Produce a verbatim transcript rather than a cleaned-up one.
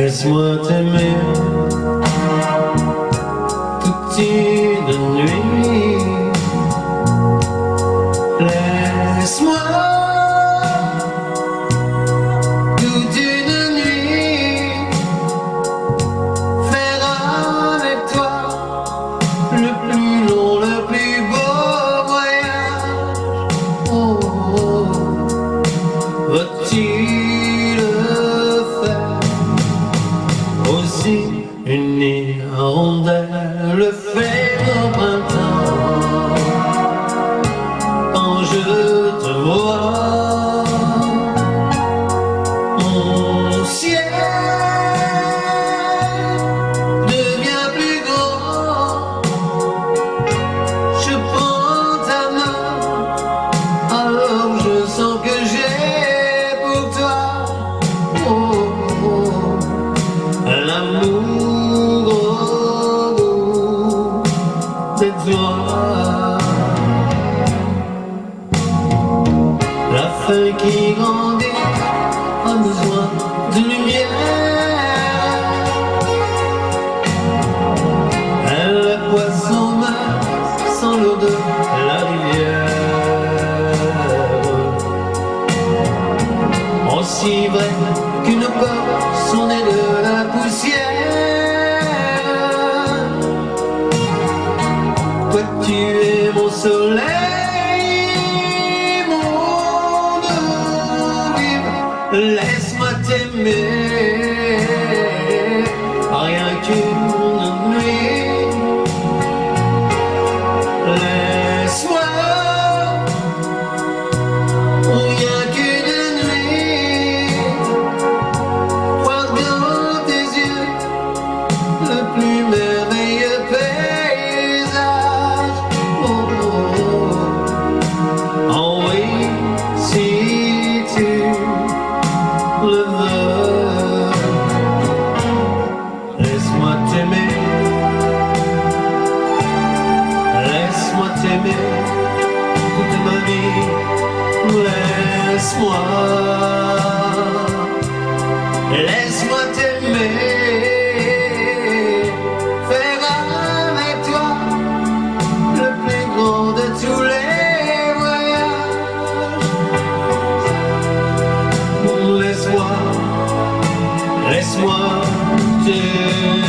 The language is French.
Laisse-moi t'aimer toute une nuit. Laisse-moi toute une nuit faire avec toi le plus long, le plus beau voyage. Oh, oh, veux-tu le faire aussi? Une hirondelle le fait au printemps quand je te vois. Mon ciel devient plus grand. Je prends ta main, alors je sens que j'ai pour toi oh, oh, l'amour au bout des doigts. La feuille qui grandit a besoin de lumière. Et le poisson meurt sans l'eau de la rivière. Aussi vrai qu'une peur sont nées de la poussière. Toi tu es mon soleil, mon eau vive. Laisse-moi t'aimer, rien qu'une nuit. Laisse-moi, rien qu'une nuit, voir dans tes yeux le plus merveilleux paysage. Oh, oh, oh. Oh oui, si tu le veux. Laisse-moi t'aimer, laisse-moi t'aimer toute ma vie. Laisse-moi, laisse-moi t'aimer, faire avec toi le plus grand de tous les voyages. Laisse-moi, laisse-moi t'aimer.